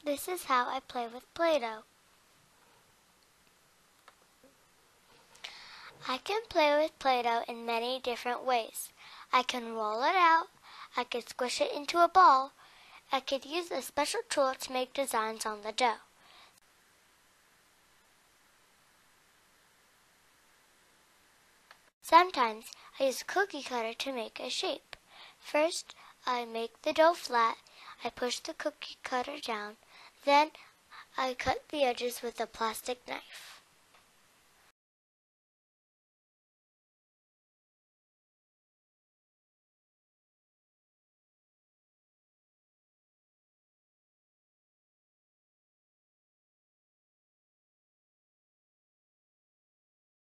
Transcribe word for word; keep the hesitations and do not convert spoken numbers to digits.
This is how I play with Play-Doh. I can play with Play-Doh in many different ways. I can roll it out, I could squish it into a ball, I could use a special tool to make designs on the dough. Sometimes I use a cookie cutter to make a shape. First, I make the dough flat, I push the cookie cutter down, then I cut the edges with a plastic knife.